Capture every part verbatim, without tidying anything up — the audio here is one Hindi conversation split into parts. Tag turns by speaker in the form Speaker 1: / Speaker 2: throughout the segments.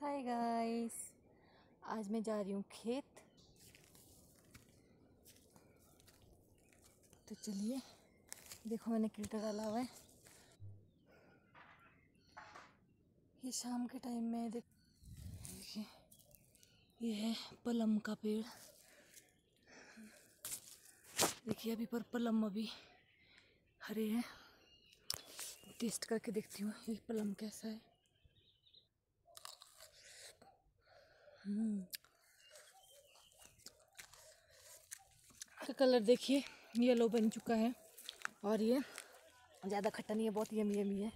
Speaker 1: हाय गाइस, आज मैं जा रही हूँ खेत। तो चलिए, देखो मैंने कीटा डाला हुआ है। ये शाम के टाइम में देख, देखिए ये है पलम का पेड़। देखिए अभी पर पलम अभी हरे हैं। टेस्ट करके देखती हूँ ये पलम कैसा है। हम्म का कलर देखिए येलो बन चुका है और ये ज़्यादा खट्टा नहीं है, बहुत यमी यमी है।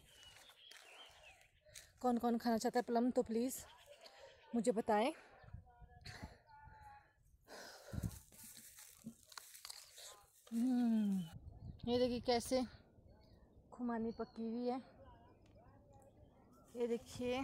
Speaker 1: कौन कौन खाना चाहता है प्लम तो प्लीज़ मुझे बताएं। हम्म ये देखिए कैसे खुमानी पकी हुई है। ये देखिए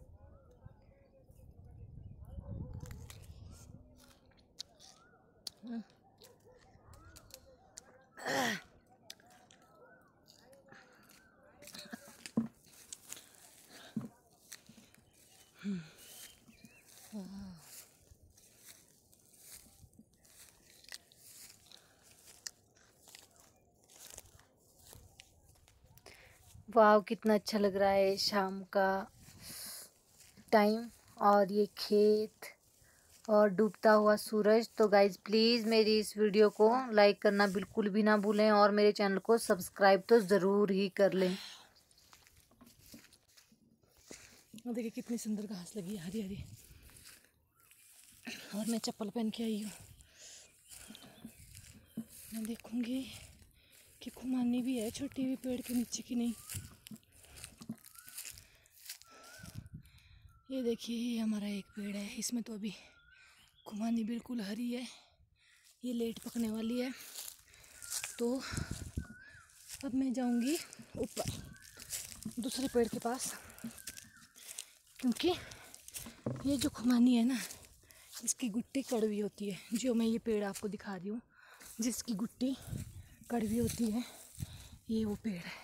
Speaker 1: वाव, कितना अच्छा लग रहा है शाम का टाइम और ये खेत और डूबता हुआ सूरज। तो गाइज प्लीज़ मेरी इस वीडियो को लाइक करना बिल्कुल भी ना भूलें और मेरे चैनल को सब्सक्राइब तो ज़रूर ही कर लें। देखिए कितनी सुंदर घास लगी है, हरी हरी। और मैं चप्पल पहन के आई हूँ। मैं देखूंगी कि खुमानी भी है छोटी हुई पेड़ के नीचे की नहीं। ये देखिए ये हमारा एक पेड़ है, इसमें तो अभी खुमानी बिल्कुल हरी है। ये लेट पकने वाली है। तो अब मैं जाऊंगी ऊपर दूसरे पेड़ के पास, क्योंकि ये जो खुमानी है ना इसकी गुट्टी कड़वी होती है। जो मैं ये पेड़ आपको दिखा रही हूँ जिसकी गुट्टी कड़वी होती है, ये वो पेड़ है।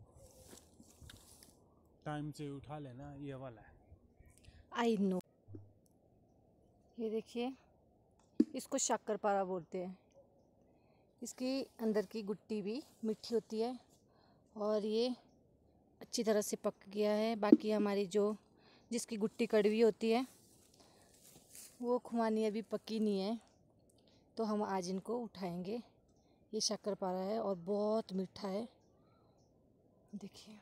Speaker 2: टाइम से उठा लेना, ये वाला है।
Speaker 1: I know. ये देखिए इसको शक्करपारा बोलते हैं। इसकी अंदर की गुट्टी भी मीठी होती है और ये अच्छी तरह से पक गया है। बाकी हमारी जो जिसकी गुट्टी कड़वी होती है वो खुमानी अभी पकी नहीं है, तो हम आज इनको उठाएंगे। ये शक्करपारा है और बहुत मीठा है। देखिए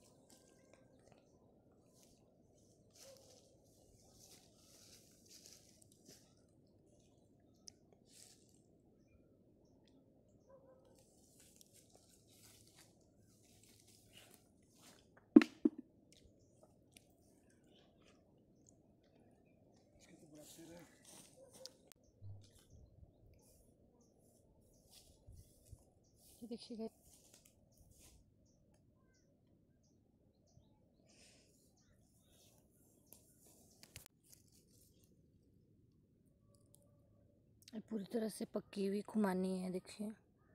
Speaker 1: ये देखिएगा पूरी तरह से पकी हुई खुमानी है। देखिए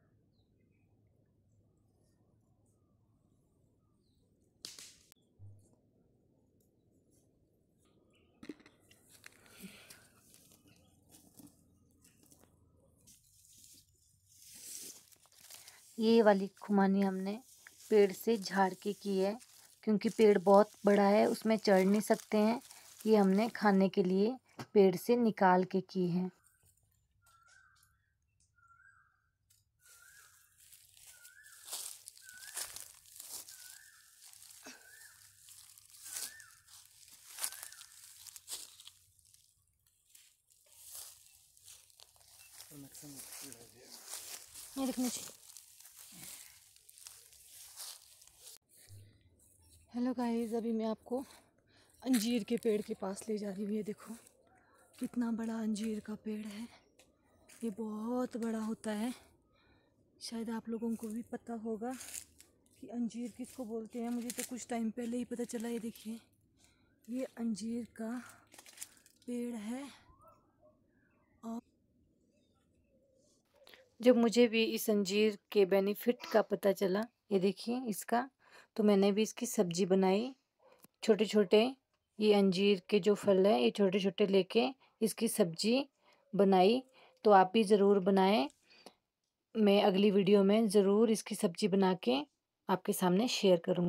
Speaker 1: ये वाली खुमानी हमने पेड़ से झाड़ के की है, क्योंकि पेड़ बहुत बड़ा है उसमें चढ़ नहीं सकते हैं। ये हमने खाने के लिए पेड़ से निकाल के की है। ये देखने चाहिए। हेलो गाइस, अभी मैं आपको अंजीर के पेड़ के पास ले जा रही हूँ। ये देखो कितना बड़ा अंजीर का पेड़ है। ये बहुत बड़ा होता है। शायद आप लोगों को भी पता होगा कि अंजीर किसको बोलते हैं। मुझे तो कुछ टाइम पहले ही पता चला। ये देखिए ये अंजीर का पेड़ है। और जब मुझे भी इस अंजीर के बेनिफिट का पता चला, ये देखिए इसका, तो मैंने भी इसकी सब्जी बनाई। छोटे छोटे ये अंजीर के जो फल है ये छोटे छोटे लेके इसकी सब्जी बनाई। तो आप भी ज़रूर बनाएं। मैं अगली वीडियो में ज़रूर इसकी सब्जी बना के आपके सामने शेयर करूँगी।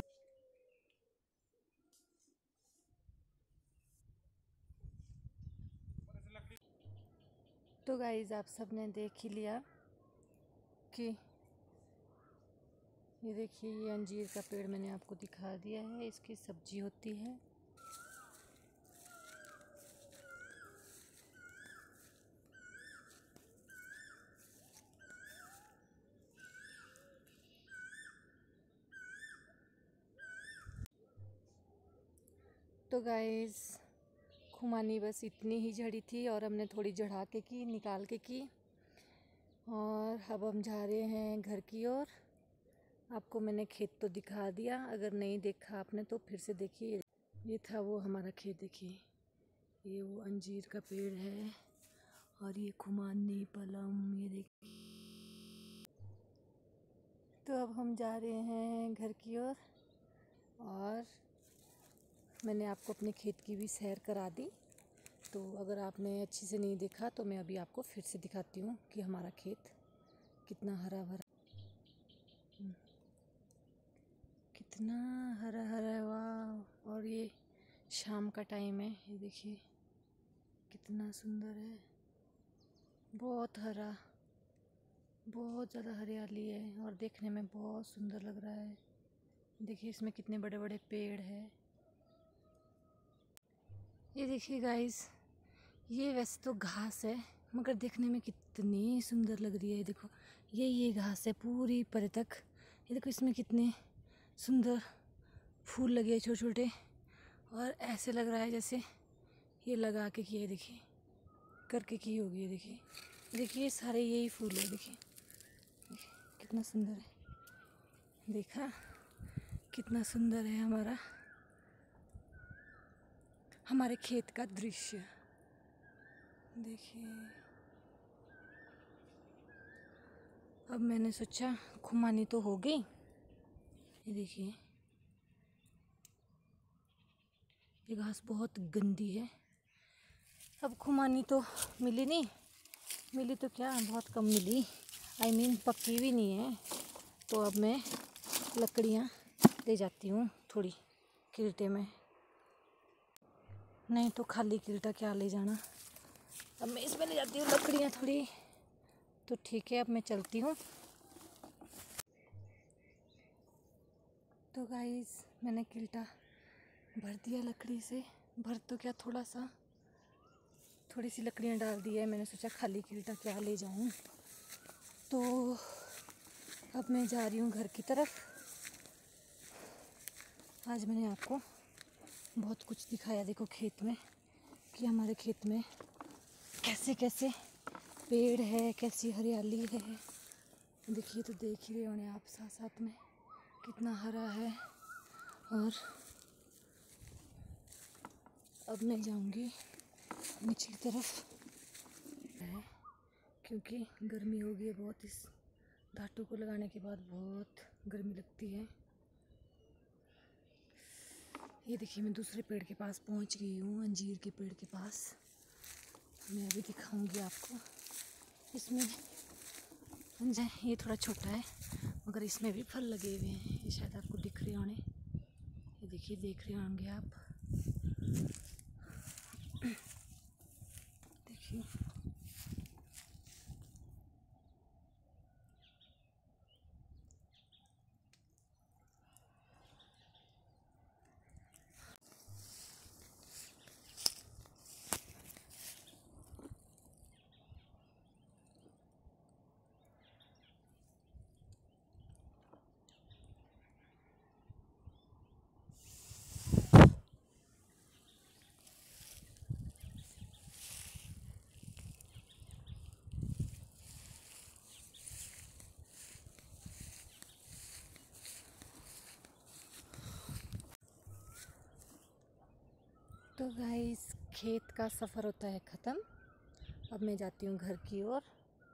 Speaker 1: तो गाइज़ आप सब ने देख ही लिया कि ये देखिए ये अंजीर का पेड़ मैंने आपको दिखा दिया है, इसकी सब्जी होती है। तो गाइस खुमानी बस इतनी ही झड़ी थी और हमने थोड़ी चढ़ा के की, निकाल के की। और अब हम जा रहे हैं घर की ओर। आपको मैंने खेत तो दिखा दिया, अगर नहीं देखा आपने तो फिर से देखिए। ये था वो हमारा खेत, देखिए ये वो अंजीर का पेड़ है और ये खुमानी पलम, ये देखिए। तो अब हम जा रहे हैं घर की ओर और मैंने आपको अपने खेत की भी सैर करा दी। तो अगर आपने अच्छी से नहीं देखा तो मैं अभी आपको फिर से दिखाती हूँ कि हमारा खेत कितना हरा भरा, कितना हरा हरा है, वाह। और ये शाम का टाइम है, ये देखिए कितना सुंदर है, बहुत हरा, बहुत ज़्यादा हरियाली है और देखने में बहुत सुंदर लग रहा है। देखिए इसमें कितने बड़े बड़े पेड़ हैं। ये देखिए गाइस, ये वैसे तो घास है मगर देखने में कितनी सुंदर लग रही है। देखो ये ये घास है पूरी पर तक। ये देखो इसमें कितने सुंदर फूल लगे हैं छोटे छोटे, और ऐसे लग रहा है जैसे ये लगा के किए, देखिए करके की होगी। ये देखिए देखिए सारे यही फूल है, देखिए कितना सुंदर है। देखा कितना सुंदर है हमारा हमारे खेत का दृश्य, देखिए। अब मैंने सोचा खुमानी तो हो गई, ये देखिए ये घास बहुत गंदी है। अब खुमानी तो मिली नहीं, मिली तो क्या बहुत कम मिली, आई मीन पक्की भी नहीं है। तो अब मैं लकड़ियाँ ले जाती हूँ थोड़ी किल्टे में, नहीं तो खाली किल्टा क्या ले जाना। अब मैं इसमें ले जाती हूँ लकड़ियाँ थोड़ी। तो ठीक है अब मैं चलती हूँ। तो गाइस मैंने किल्टा भर दिया लकड़ी से, भर तो क्या थोड़ा सा, थोड़ी सी लकड़ियाँ डाल दी है। मैंने सोचा खाली किल्टा क्या ले जाऊँ। तो अब मैं जा रही हूँ घर की तरफ। आज मैंने आपको बहुत कुछ दिखाया, देखो खेत में कि हमारे खेत में कैसे कैसे पेड़ है, कैसी हरियाली है। देखिए तो देख ही रहे होंगे आप साथ साथ में कितना हरा है। और अब मैं जाऊंगी निचली तरफ है, क्योंकि गर्मी हो गई है बहुत। इस धातु को लगाने के बाद बहुत गर्मी लगती है। ये देखिए मैं दूसरे पेड़ के पास पहुंच गई हूँ, अंजीर के पेड़ के पास। मैं अभी दिखाऊंगी आपको। इसमें ये थोड़ा छोटा है मगर इसमें भी फल लगे हुए हैं, ये शायद आपको दिख रहे होंगे। ये देखिए देख रहे होंगे आप, देखिए तो गाइस खेत का सफ़र होता है ख़त्म। अब मैं जाती हूँ घर की ओर।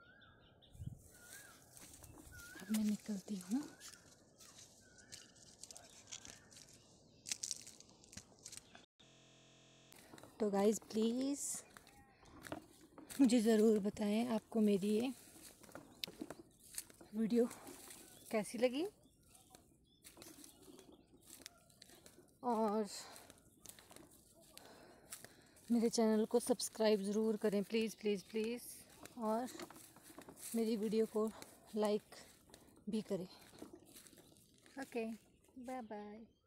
Speaker 1: अब मैं निकलती हूँ। तो गाइज़ प्लीज़ मुझे ज़रूर बताएं आपको मेरी ये वीडियो कैसी लगी, और मेरे चैनल को सब्सक्राइब ज़रूर करें प्लीज़ प्लीज़ प्लीज़, और मेरी वीडियो को लाइक भी करें। Okay, bye bye.